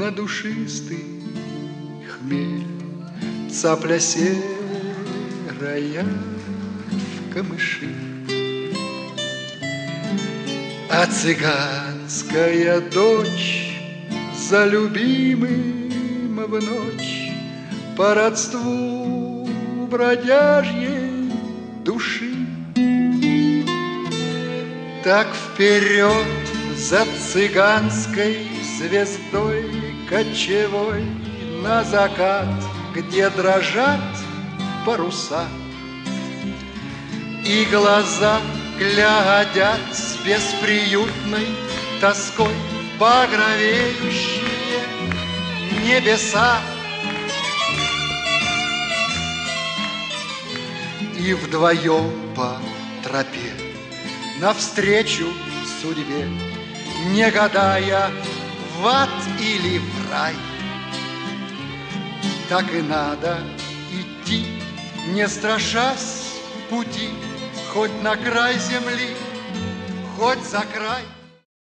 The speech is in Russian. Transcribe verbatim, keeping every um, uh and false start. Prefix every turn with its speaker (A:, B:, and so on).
A: на душистый хмель, цапля серая в камыши. А цыганская дочь за любимым в ночь по родству бродяжьей души. Так вперед за цыганской звездой кочевой на закат, где дрожат паруса, и глаза глядят с бесприютной тоской в багровеющие небеса. И вдвоем по тропе навстречу судьбе, не гадая, в ад или в рай, так и надо идти, не страшась пути, хоть на край земли, хоть за край.